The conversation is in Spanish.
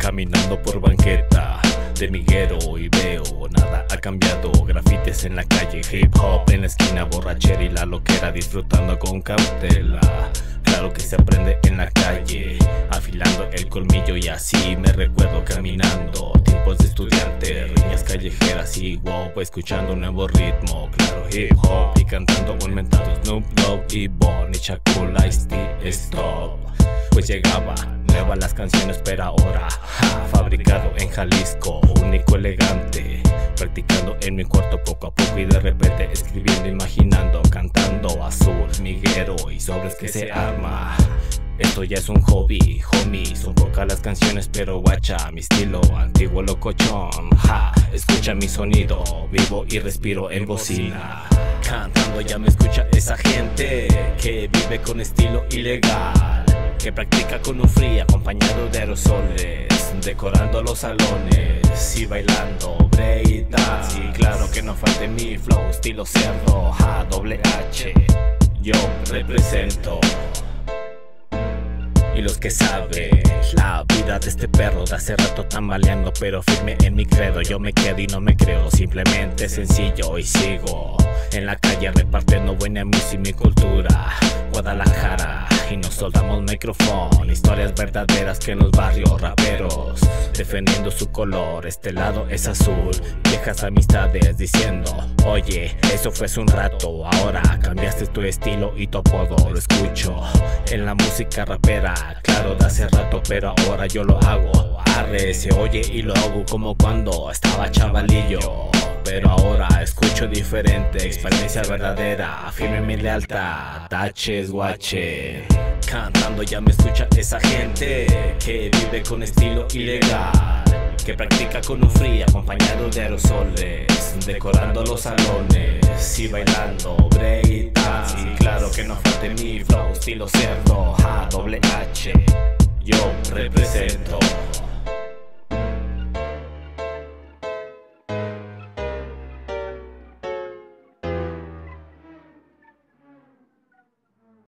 caminando por banqueta de Miguero y veo nada ha cambiado. Grafites en la calle, hip hop en la esquina, borrachera y la loquera, disfrutando con cautela. Claro que se aprende en la calle, afilando el colmillo, y así me recuerdo caminando. Tiempos de estudiante, riñas callejeras y wow, escuchando un nuevo ritmo. Claro, hip hop y cantando un mentado Snoop Dogg y Bonnie, Chacula, Ice-T, Stop. Pues llegaba nuevas las canciones, pero ahora fabricado en Jalisco, único, elegante, practicando en mi cuarto poco a poco y de repente escribiendo, imaginando, cantando azul, Miguero y sobres que se arma. Esto ya es un hobby, homie, son pocas las canciones, pero guacha mi estilo, antiguo locochón, escucha mi sonido, vivo y respiro en bocina. Cantando ya me escucha esa gente que vive con estilo ilegal, que practica con un free acompañado de aerosoles, decorando los salones y bailando break dance. Y claro que no falte mi flow, estilo cerdo, doble H, yo represento. Y los que saben la vida de este perro de hace rato tambaleando, pero firme en mi credo. Yo me quedo y no me creo, simplemente sencillo y sigo en la calle repartiendo buena música y mi cultura. Guadalajara y nos soldamos micrófono, historias verdaderas que en los barrios raperos defendiendo su color. Este lado es azul, viejas amistades diciendo, oye, eso fue hace un rato, ahora cambiaste tu estilo y tu apodo. Lo escucho en la música rapera, claro, de hace rato, pero ahora yo lo hago. Arre, se oye y lo hago como cuando estaba chavalillo, pero ahora escucho diferente, experiencia verdadera, firme mi lealtad, taches guache. Cantando ya me escucha esa gente que vive con estilo ilegal, que practica con un free acompañado de aerosoles, decorando los salones y bailando break dance. Y claro que no falte mi flow, estilo cerdo, doble H, yo represento.